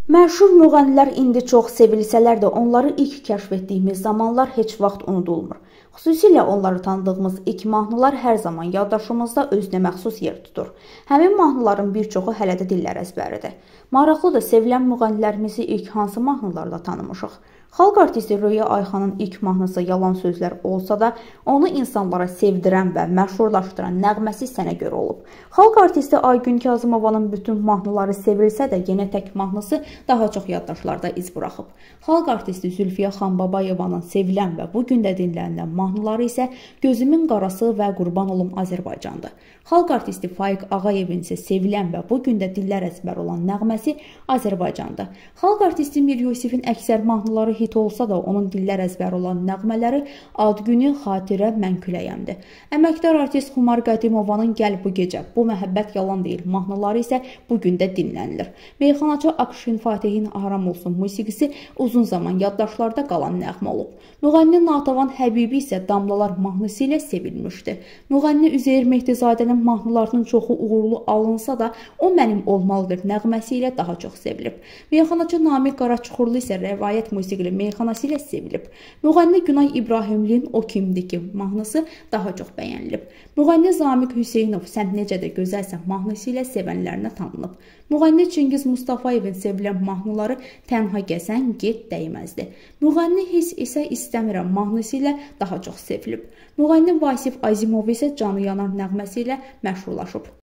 Məşhur müğənnilər indi çox sevilsələr də onları ilk kəşf etdiyimiz zamanlar heç vaxt unudulmur. Xüsusilə onları tanıdığımız ilk mahnılar hər zaman yaddaşımızda özünə məxsus yer tutur. Həmin mahnıların bir çoxu hələ də dillər əzbəridir. Maraqlıdır, sevilən müğənnilərimizi ilk hansı mahnılarla tanımışıq? Xalq artisti Röya Ayxanın ilk mahnısı Yalan Sözlər olsa da, onu insanlara sevdirən və məşhurlaşdıran nəğməsi Sənə görə olub. Xalq artisti Aygün Kazımovanın bütün mahnıları sevilsə də, yenə tək mahnısı daha çox yaddaşlarda iz buraxıb. Xalq artisti Zülfiyə Xanbabayevanın sevilən və bugün də dinlənilən mahnıları isə Gözümün Qarası və Qurban Olum Azərbaycandır. Xalq artisti Faiq Ağayevin isə sevilən və bugün də dillər əzbər olan nəğməsi Azərbaycandır. Xalq artisti Mir Yusifin əksər mahnıları hit olsa da, onun dillər əzbər olan nəğmələri Ad günü, Xatirə, Mən küləyəmdir. Əməkdar artist Xumar Qədimovanın Gəl bu gecə, Bu məhəbbət yalan deyil mahnıları isə bugün də dinlənilir. Meyxanaçı Akşin Fatihin Aram olsun musiqisi uzun zaman yaddaşlarda qalan nəğmə olub. Müğənni Natəvan Həbibi isə Damlalar mahnısı ilə sevilmişdi. Müğənni Üzeyir Mehdizadənin mahnılarının çoxu uğurlu alınsa da, O Mənim Olmalıdır nəğməsi ilə daha çox sevilib. Meyxanaçı Namiq Qaraçuxurlu isə rəvayət musiqili meyxanası ilə sevilib. Müğənni Günay İbrahimlinin O Kimdir ki mahnısı daha çox bəyənilib. Müğənni Zamiq Hüseynov Sən necə də gözəlsən mahnısı ilə sevənlərinə tanınıb. Müğənni Çingiz Mustafayevin sevilən mahnıları Tənha gəzən get dəyməzdi. Müğənni Hiss isə İstəmirəm mahnısı ilə daha çox sevilib. Müğənni Vasif Azimov isə Canı yanar nəğməsi ilə məşhurlaşıb.